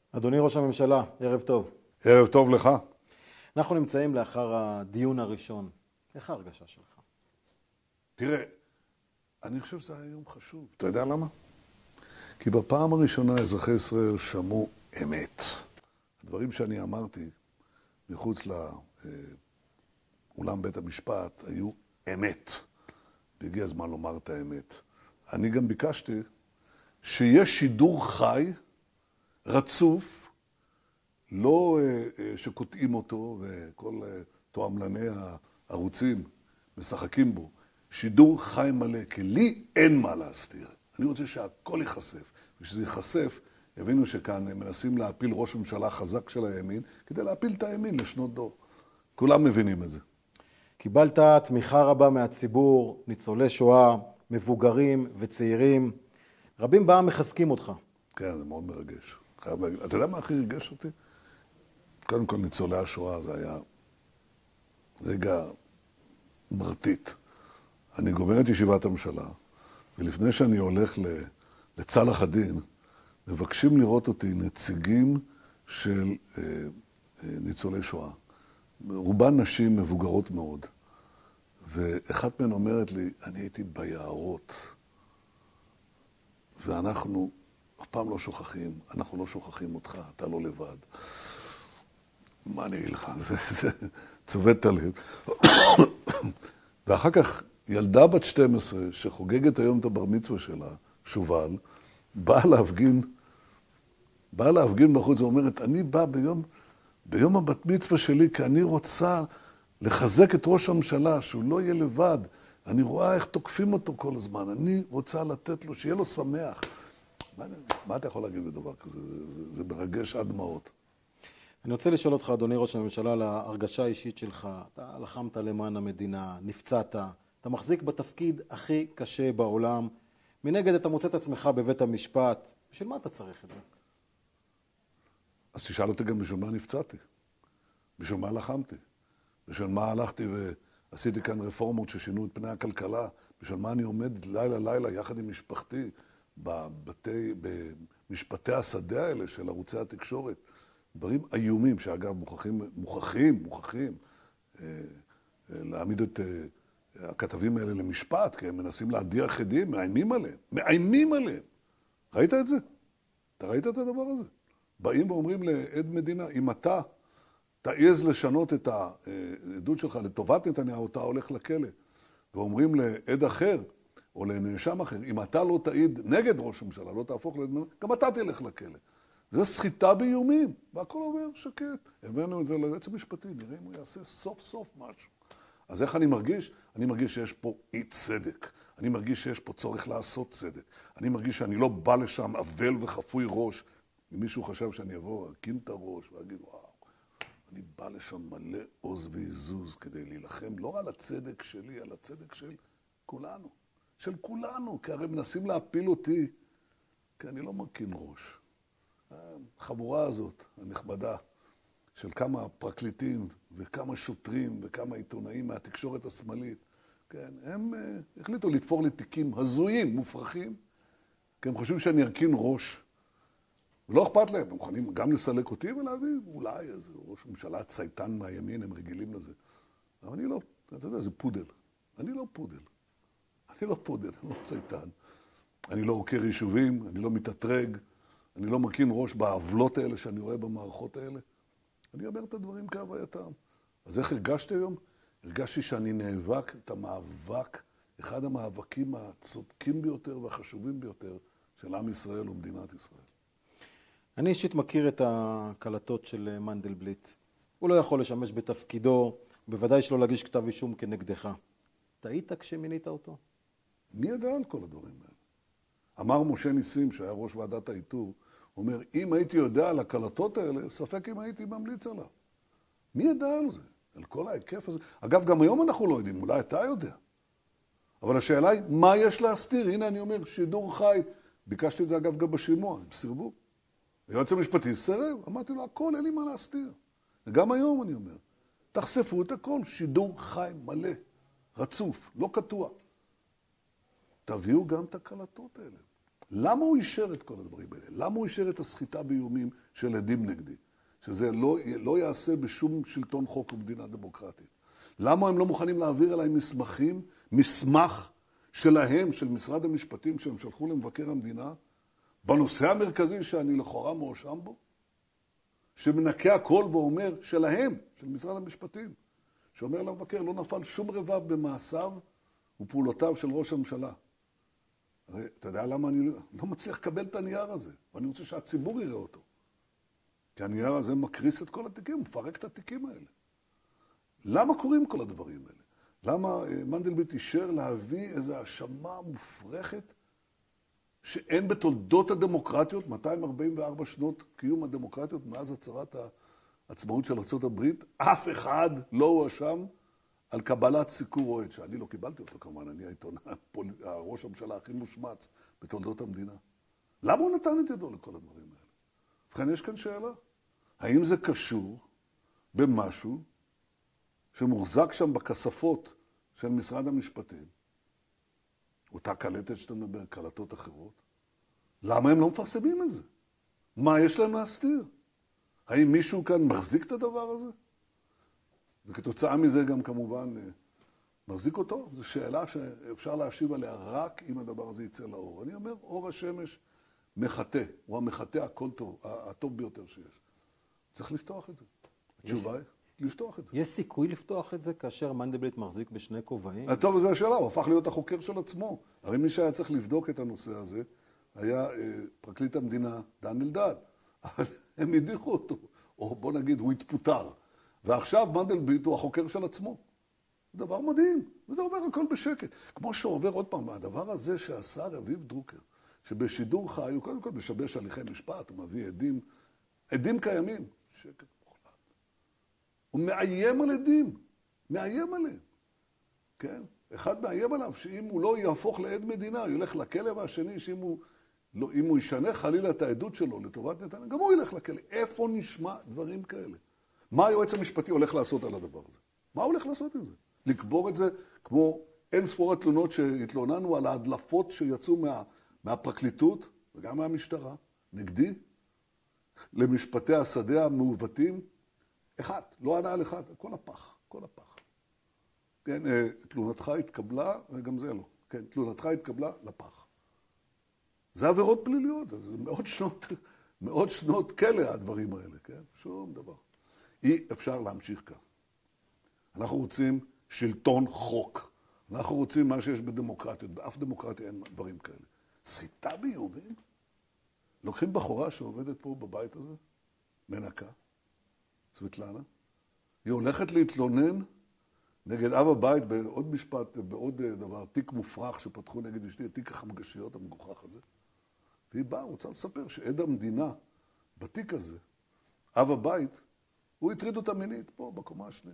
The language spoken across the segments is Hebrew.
אדוני ראש הממשלה, ערב טוב. ערב טוב לך. אנחנו נמצאים לאחר הדיון הראשון. איך ההרגשה שלך? תראה, אני חושב שזה היה יום חשוב. אתה יודע למה? כי בפעם הראשונה אזרחי ישראל שמעו אמת. הדברים שאני אמרתי מחוץ לאולם בית המשפט היו אמת. והגיע הזמן לומר את האמת. אני גם ביקשתי שיש שידור חי, רצוף, לא שקוטעים אותו וכל תועמלני הערוצים משחקים בו. שידור חי מלא, כי לי אין מה להסתיר. אני רוצה שהכל ייחשף. וכשזה ייחשף, הבינו שכאן הם מנסים להפיל ראש ממשלה חזק של הימין, כדי להפיל את הימין לשנות דור. כולם מבינים את זה. קיבלת תמיכה רבה מהציבור, ניצולי שואה, מבוגרים וצעירים. רבים בעם מחזקים אותך. כן, זה מאוד מרגש. חייב להגיד. אתה יודע מה הכי רגש אותי? קודם כל, ניצולי השואה, זה היה רגע מרטיט. אני גומר את ישיבת הממשלה, ולפני שאני הולך לצלח הדין, מבקשים לראות אותי נציגים של ניצולי שואה. רובן נשים מבוגרות מאוד. ואחת מהן אומרת לי, אני הייתי ביערות, ואנחנו אף פעם לא שוכחים, אנחנו לא שוכחים אותך, אתה לא לבד. מה אני אגיד לך? זה צובט את הלב. ואחר כך ילדה בת 12 שחוגגת היום את הבר מצווה שלה, שובל, באה להפגין בחוץ ואומרת, אני באה ביום הבת מצווה שלי, כי אני רוצה לחזק את ראש הממשלה, שהוא לא יהיה לבד. אני רואה איך תוקפים אותו כל הזמן. אני רוצה לתת לו, שיהיה לו שמח. מה אתה יכול להגיד בדבר כזה? זה מרגש עד דמעות. אני רוצה לשאול אותך, אדוני ראש הממשלה, על ההרגשה האישית שלך. אתה לחמת למען המדינה, נפצעת, אתה מחזיק בתפקיד הכי קשה בעולם. מנגד אתה מוצא את עצמך בבית המשפט. בשביל מה אתה צריך את זה? אז תשאל אותי גם בשביל מה נפצעתי. בשביל מה לחמתי. בשביל מה הלכתי ועשיתי כאן רפורמות ששינו את פני הכלכלה. בשביל מה אני עומד לילה יחד עם משפחתי במשפטי השדה האלה של ערוצי התקשורת. דברים איומים שאגב מוכרחים להעמיד את הכתבים האלה למשפט, כי הם מנסים להדיח עדים, מאיימים עליהם. ראית את זה? אתה ראית את הדבר הזה? באים ואומרים לעד מדינה, אם אתה תעז לשנות את העדות שלך לטובת נתניהו, אתה הולך לכלא. ואומרים לעד אחר, או לנאשם אחר, אם אתה לא תעיד נגד ראש הממשלה, לא תהפוך לעד מדינה, גם אתה תלך לכלא. זה סחיטה באיומים, והכל עובר שקט. הבאנו את זה ליועץ המשפטי, נראה אם הוא יעשה סוף סוף משהו. אז איך אני מרגיש? אני מרגיש שיש פה אי צדק. אני מרגיש שיש פה צורך לעשות צדק. אני מרגיש שאני לא בא לשם אבל וחפוי ראש. אם מישהו חשב שאני אבוא, ארכין את הראש ואגיד, וואו, אני בא לשם מלא עוז ועיזוז כדי להילחם לא על הצדק שלי, על הצדק של כולנו. של כולנו, כי הרי מנסים להפיל אותי, כי אני לא מרכין ראש. החבורה הזאת, הנחמדה, של כמה פרקליטים וכמה שוטרים וכמה עיתונאים מהתקשורת השמאלית, כן, הם החליטו לתפור לי תיקים הזויים, מופרכים, כי הם חושבים שאני ארכין ראש. ולא אכפת להם, הם מוכנים גם לסלק אותי ולהביא אולי איזה ראש ממשלה צייתן מהימין, הם רגילים לזה. אבל אני לא, אתה יודע, זה פודל. אני לא פודל, אני לא צייתן. אני לא עוקר יישובים, אני לא מתאתרג, אני לא מרכין ראש בעוולות האלה שאני רואה במערכות האלה. אני אומר את הדברים כהווייתם. אז איך הרגשתי היום? הרגשתי שאני נאבק את המאבק, אחד המאבקים הצודקים ביותר והחשובים ביותר של עם ישראל ומדינת ישראל. אני אישית מכיר את הקלטות של מנדלבליט. הוא לא יכול לשמש בתפקידו, בוודאי שלא להגיש כתב אישום כנגדך. טעית כשמינית אותו? מי ידע על כל הדברים האלה? אמר משה ניסים, שהיה ראש ועדת האיתור, אומר, אם הייתי יודע על הקלטות האלה, ספק אם הייתי ממליץ עליו. מי ידע על זה? על כל ההיקף הזה? אגב, גם היום אנחנו לא יודעים, אולי אתה יודע. אבל השאלה היא, מה יש להסתיר? הנה אני אומר, שידור חי. ביקשתי את זה אגב גם בשימוע, הם סירבו. היועץ המשפטי סירב, אמרתי לו, הכל, אין לי מה להסתיר. וגם היום אני אומר, תחשפו את הכל, שידור חי מלא, רצוף, לא קטוע. תביאו גם את הקלטות האלה. למה הוא אישר את כל הדברים האלה? למה הוא אישר את הסחיטה באיומים של עדים נגדי? שזה לא יעשה בשום שלטון חוק ומדינה דמוקרטית. למה הם לא מוכנים להעביר אליי מסמך שלהם, של משרד המשפטים, שהם שלחו למבקר המדינה, בנושא המרכזי שאני לכאורה מואשם בו, שמנקה הכל ואומר שלהם, של משרד המשפטים, שאומר למבקר, לא נפל שום רבב במעשיו ופעולותיו של ראש הממשלה. הרי אתה יודע למה אני לא מצליח לקבל את הנייר הזה, ואני רוצה שהציבור יראה אותו. כי הנייר הזה מקריס את כל התיקים, מפרק את התיקים האלה. למה קוראים כל הדברים האלה? למה מנדלבליט אישר להביא איזו האשמה מופרכת שאין בתולדות הדמוקרטיות, 244 שנות קיום הדמוקרטיות מאז הצהרת העצמאות של ארצות הברית, אף אחד לא הואשם על קבלת סיקור אוהד, שאני לא קיבלתי אותו כמובן, אני ראש הממשלה הכי מושמץ בתולדות המדינה. למה הוא נתן את ידו לכל הדברים האלה? ובכן, יש כאן שאלה. האם זה קשור במשהו שמוחזק שם בכספות של משרד המשפטים, אותה קלטת שאתה מדבר, קלטות אחרות? למה הם לא מפרסמים את זה? מה יש להם להסתיר? האם מישהו כאן מחזיק את הדבר הזה? וכתוצאה מזה גם כמובן מחזיק אותו. זו שאלה שאפשר להשיב עליה רק אם הדבר הזה יצא לאור. אני אומר, אור השמש מחטא, הוא המחטא הטוב ביותר שיש. צריך לפתוח את זה. התשובה היא לפתוח את זה. יש סיכוי לפתוח את זה כאשר מנדלבליט מחזיק בשני כובעים? טוב, זו השאלה, הוא הפך להיות החוקר של עצמו. הרי מי שהיה צריך לבדוק את הנושא הזה היה פרקליט המדינה דן אלדד. אבל הם הדיחו אותו, או בוא נגיד, הוא התפוטר. ועכשיו מנדלבליט הוא החוקר של עצמו. זה דבר מדהים, וזה עובר הכל בשקט. כמו שעובר עוד פעם, הדבר הזה שעשה רביב דרוקר, שבשידור חי הוא קודם כל משבש הליכי משפט, הוא מביא עדים קיימים, שקט מוחלט. הוא מאיים על עדים, מאיים עליהם, כן? אחד מאיים עליו שאם הוא לא יהפוך לעד מדינה, הוא ילך לכלא, והשני שאם הוא ישנה חלילה את העדות שלו לטובת נתניהו, גם הוא ילך לכלא. איפה נשמע דברים כאלה? מה היועץ המשפטי הולך לעשות על הדבר הזה? מה הוא הולך לעשות עם זה? לקבור את זה כמו אין ספור התלונות שהתלוננו על ההדלפות שיצאו מהפרקליטות וגם מהמשטרה, נגדי, למשפטי השדה המעוותים. אחד, לא ענה על אחד, כל הפח, כל הפח. כן, תלונתך התקבלה, וגם זה לא. כן, תלונתך התקבלה לפח. זה עבירות פליליות, זה מאות שנות כלא הדברים האלה, כן? שום דבר. אי אפשר להמשיך כך. אנחנו רוצים שלטון חוק. אנחנו רוצים מה שיש בדמוקרטיות. באף דמוקרטיה אין דברים כאלה. סחיטה באיומים? לוקחים בחורה שעובדת פה בבית הזה, מנקה, סבטלנה. היא הולכת להתלונן נגד אב הבית בעוד משפט, בעוד דבר, תיק מופרך שפתחו נגד אשתי, תיק החמגשיות המגוחך הזה. והיא באה, רוצה לספר שעד המדינה בתיק הזה, אב הבית, הוא הטריד אותה מינית פה, בקומה השנייה.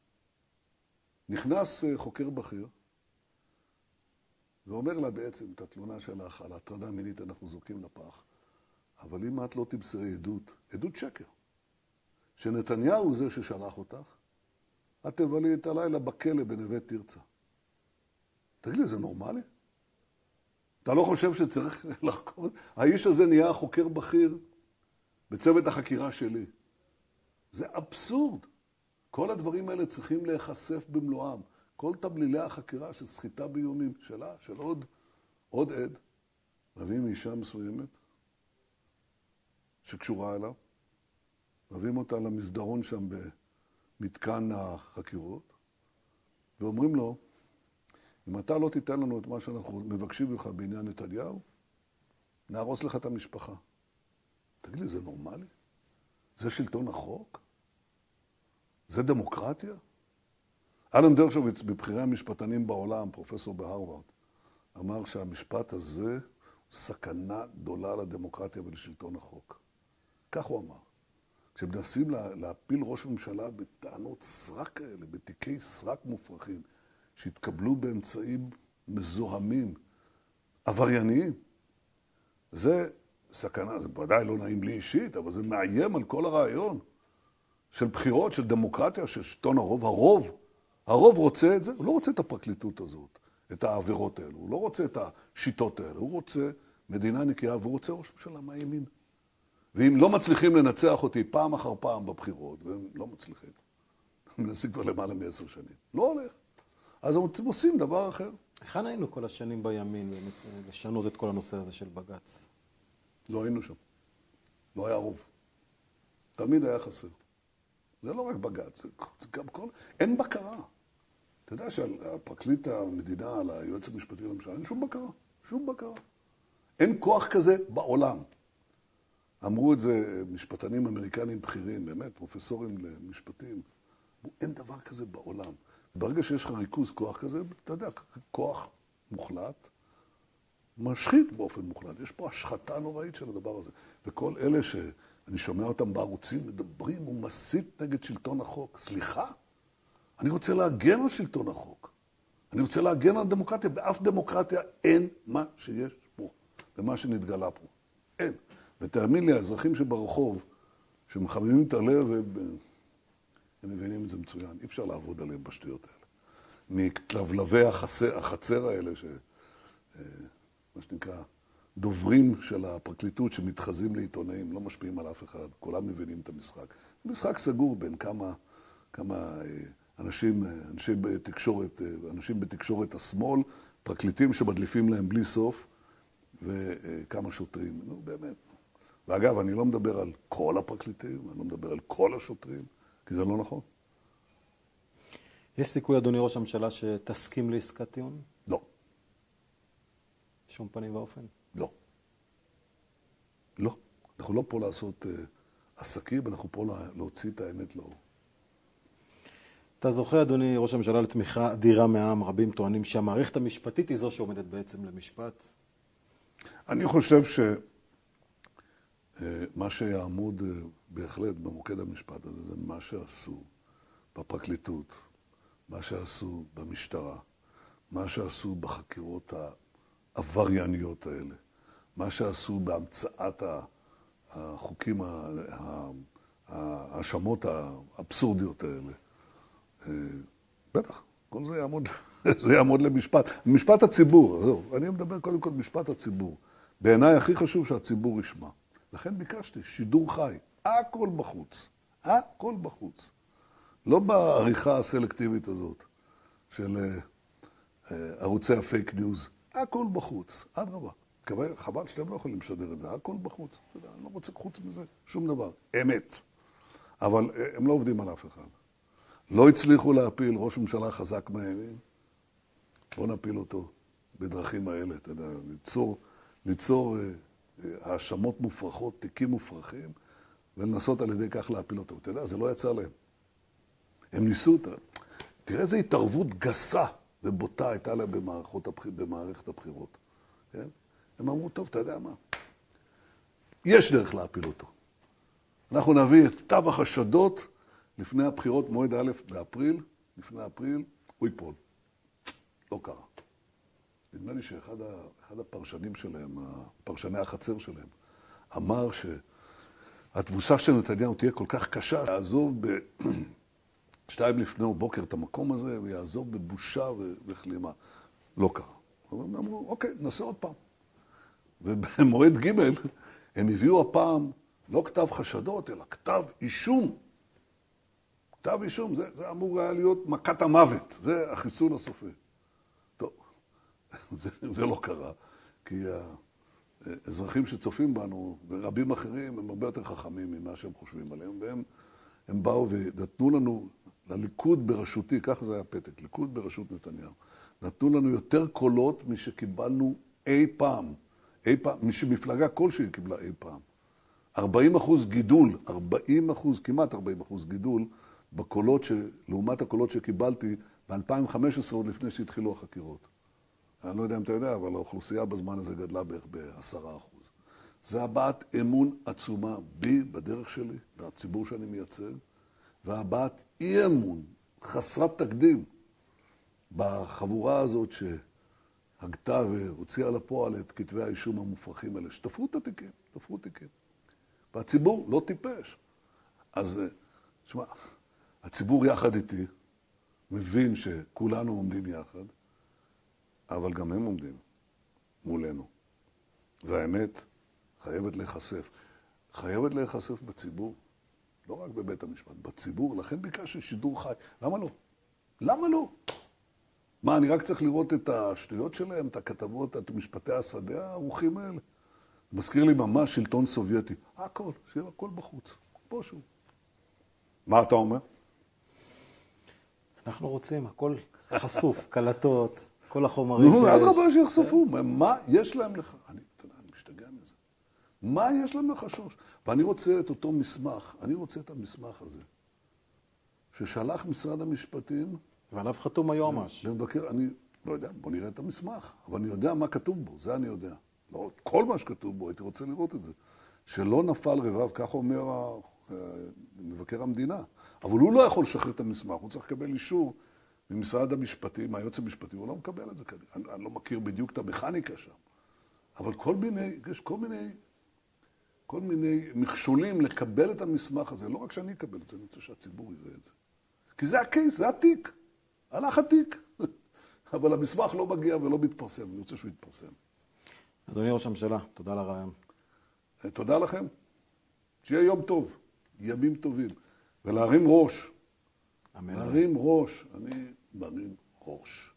נכנס חוקר בכיר, ואומר לה בעצם את התלונה שלך על הטרדה מינית אנחנו זורקים לפח, אבל אם את לא תמסרי עדות שקר, שנתניהו הוא זה ששלח אותך, את תבלי את הלילה בכלא בנווה תרצה. תגיד לי, זה נורמלי? אתה לא חושב שצריך לחקור? האיש הזה נהיה חוקר בכיר בצוות החקירה שלי. זה אבסורד. כל הדברים האלה צריכים להיחשף במלואם. כל תבלילי החקירה של סחיטה באיומים שלה, של עוד עד, מביאים אישה מסוימת שקשורה אליו, מביאים אותה למסדרון שם במתקן החקירות, ואומרים לו, אם אתה לא תיתן לנו את מה שאנחנו מבקשים ממך בעניין נתניהו, נהרוס לך את המשפחה. תגיד לי, זה נורמלי? זה שלטון החוק? זה דמוקרטיה? אלן דרשוביץ, בבחירי המשפטנים בעולם, פרופסור בהרווארד, אמר שהמשפט הזה הוא סכנה גדולה לדמוקרטיה ולשלטון החוק. כך הוא אמר. כשמנסים להפיל ראש ממשלה בטענות סרק כאלה, בתיקי סרק מופרכים, שהתקבלו באמצעים מזוהמים, עברייניים, זה סכנה, זה ודאי לא נעים לי אישית, אבל זה מאיים על כל הרעיון של בחירות, של דמוקרטיה, של שלטון הרוב. הרוב רוצה את זה, הוא לא רוצה את הפרקליטות הזאת, את העבירות האלו, הוא לא רוצה את השיטות האלו, הוא רוצה מדינה נקייה, והוא רוצה ראש ממשלה מהימין. ואם לא מצליחים לנצח אותי פעם אחר פעם בבחירות, והם לא מצליחים, מנסים כבר למעלה מ10 שנים, לא הולך. אז הם עושים דבר אחר. היכן היינו כל השנים בימין לשנות את כל הנושא הזה של בג"ץ? לא היינו שם. לא היה רוב. תמיד היה חסר. זה לא רק בג"ץ, זה גם כל... אין בקרה. אתה יודע שעל פרקליט המדינה, על היועץ המשפטי לממשלה, אין שום בקרה. שום בקרה. אין כוח כזה בעולם. אמרו את זה משפטנים אמריקנים בכירים, באמת, פרופסורים למשפטים. אין דבר כזה בעולם. ברגע שיש לך ריכוז כוח כזה, אתה יודע, כוח מוחלט, משחית באופן מוחלט. יש פה השחתה נוראית של הדבר הזה. וכל אלה שאני שומע אותם בערוצים מדברים, הוא מסית נגד שלטון החוק. סליחה? אני רוצה להגן על שלטון החוק. אני רוצה להגן על דמוקרטיה. באף דמוקרטיה אין מה שיש פה, ומה שנתגלה פה. אין. ותאמין לי, האזרחים שברחוב, שמחממים את הלב, הם מבינים את זה מצוין. אי אפשר לעבוד עליהם בשטויות האלה. מכלבלבי החצר האלה, מה שנקרא, דוברים של הפרקליטות שמתחזים לעיתונאים, לא משפיעים על אף אחד, כולם מבינים את המשחק. משחק סגור בין כמה אנשים בתקשורת השמאל, פרקליטים שמדליפים להם בלי סוף, וכמה שוטרים. נו, באמת. ואגב, אני לא מדבר על כל הפרקליטים, אני לא מדבר על כל השוטרים, כי זה לא נכון. יש סיכוי, אדוני ראש הממשלה, שתסכים לעסקת טיעון? לא. שום פנים ואופן? לא. לא. אנחנו לא פה לעשות עסקים, אנחנו פה להוציא את האמת לאור. אתה זוכה, אדוני ראש הממשלה, לתמיכה אדירה מהעם. רבים טוענים שהמערכת המשפטית היא זו שעומדת בעצם למשפט. אני חושב שמה שיעמוד בהחלט במוקד המשפט הזה זה מה שעשו בפרקליטות, מה שעשו במשטרה, מה שעשו בחקירות העברייניות האלה, מה שעשו בהמצאת החוקים, ההאשמות האבסורדיות האלה. בטח, כל זה יעמוד למשפט. משפט הציבור, זהו, אני מדבר קודם כל משפט הציבור. בעיניי הכי חשוב שהציבור ישמע. לכן ביקשתי שידור חי, הכל בחוץ, הכל בחוץ. לא בעריכה הסלקטיבית הזאת של ערוצי הפייק ניוז, הכל בחוץ, אדרבה. חבל שאתם לא יכולים לשדר את זה, הכל בחוץ. אתה יודע, אני לא רוצה חוץ מזה שום דבר, אמת. אבל הם לא עובדים על אף אחד. לא הצליחו להפיל ראש ממשלה חזק מהימין, בוא נפיל אותו בדרכים האלה, אתה יודע, ליצור האשמות מופרכות, תיקים מופרכים, ולנסות על ידי כך להפיל אותו. אתה יודע, זה לא יצא להם. הם ניסו אותה. תראה איזו התערבות גסה ובוטה הייתה להם במערכת הבחירות. כן? הם אמרו, טוב, אתה יודע מה? יש דרך להפיל אותו. אנחנו נביא את כתב החשדות לפני הבחירות, מועד א' באפריל, לפני אפריל, הוא ייפול. לא קרה. נדמה לי שאחד הפרשנים שלהם, פרשני החצר שלהם, אמר שהתבוסה של נתניהו תהיה כל כך קשה, יעזוב ב2 לפני בוקר את המקום הזה, ויעזוב בבושה וכלימה. לא קרה. הם אמרו, אוקיי, נעשה עוד פעם. ובמועד ג' הם הביאו הפעם לא כתב חשדות, אלא כתב אישום. כתב אישום, זה אמור היה להיות מכת המוות, זה החיסול הסופי. טוב, זה לא קרה, כי האזרחים שצופים בנו, ורבים אחרים, הם הרבה יותר חכמים ממה שהם חושבים עליהם, והם באו ונתנו לנו, לליכוד בראשותי, ככה זה היה פתק, ליכוד בראשות נתניהו, נתנו לנו יותר קולות משקיבלנו אי פעם, משמפלגה כלשהי קיבלה אי פעם. 40% גידול, 40%, כמעט 40% גידול, בקולות לעומת הקולות שקיבלתי ב-2015 עוד לפני שהתחילו החקירות. אני לא יודע אם אתה יודע, אבל האוכלוסייה בזמן הזה גדלה בערך ב10%. זה הבעת אמון עצומה בי, בדרך שלי, בציבור שאני מייצג, והבעת אי אמון חסרת תקדים בחבורה הזאת שהגתה והוציאה לפועל את כתבי האישום המופרכים האלה, שתפרו את התיקים, תפרו תיקים. והציבור לא טיפש. אז, תשמע, הציבור יחד איתי מבין שכולנו עומדים יחד, אבל גם הם עומדים מולנו. והאמת חייבת להיחשף. חייבת להיחשף בציבור, לא רק בבית המשפט, בציבור. לכן ביקשתי שידור חי. למה לא? למה לא? מה, אני רק צריך לראות את השטויות שלהם, את הכתבות, את משפטי השדה הארוכים האלה? מזכיר לי ממש שלטון סובייטי. הכל, שיהיה הכל בחוץ. פה שוב. מה אתה אומר? אנחנו רוצים, הכל חשוף, קלטות, כל החומרים נו, עד רבה שיחשפו. מה יש להם לך? אני משתגע מזה. מה יש להם לחשוש? ואני רוצה את אותו מסמך, אני רוצה את המסמך הזה, ששלח משרד המשפטים, ועליו חתום היועמ"ש. למבקר, אני לא יודע, בוא נראה את המסמך, אבל אני יודע מה כתוב בו, זה אני יודע. לא, כל מה שכתוב בו, הייתי רוצה לראות את זה. שלא נפל רבב, כך אומר מבקר המדינה. אבל הוא לא יכול לשחרר את המסמך, הוא צריך לקבל אישור ממשרד המשפטים, מהיועץ המשפטי, הוא לא מקבל את זה כדי. אני לא מכיר בדיוק את המכניקה שם. אבל יש כל מיני מכשולים לקבל את המסמך הזה. לא רק שאני אקבל את זה, אני רוצה שהציבור יראה את זה. כי זה הקייס, זה התיק. הלך התיק. אבל המסמך לא מגיע ולא מתפרסם. אני רוצה שהוא יתפרסם. אדוני ראש הממשלה, תודה על הרעיון. תודה לכם. שיהיה יום טוב, ימים טובים. ולהרים ראש. אמן. להרים ראש. אני מרים ראש.